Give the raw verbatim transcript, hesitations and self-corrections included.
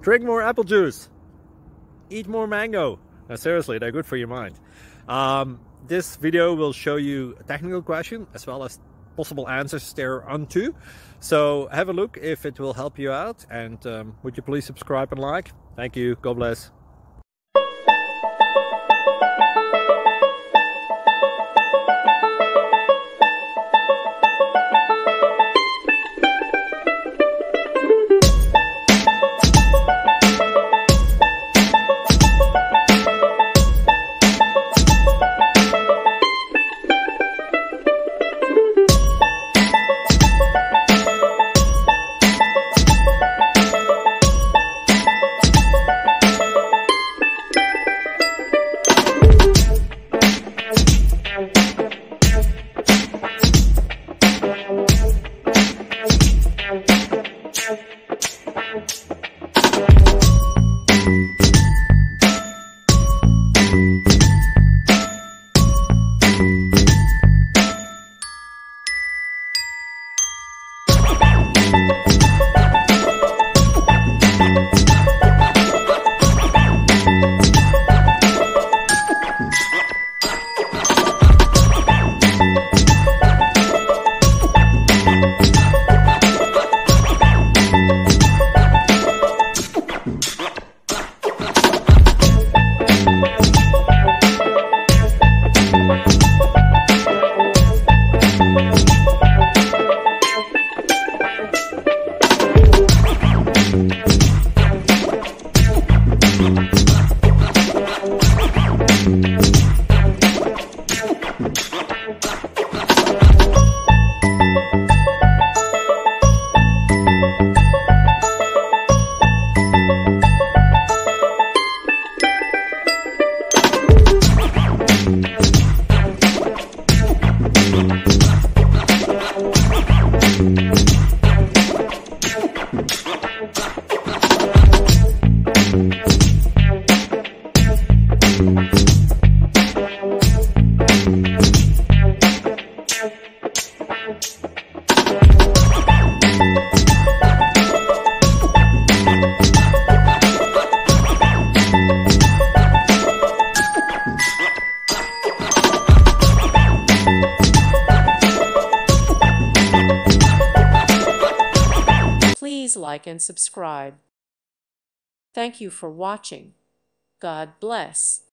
Drink more apple juice. Eat more mango. Now, seriously, they're good for your mind. Um, this video will show you a technical question as well as possible answers thereunto. So have a look if it will help you out, and um, would you please subscribe and like? Thank you. God bless. Please like and subscribe. Thank you for watching. God bless.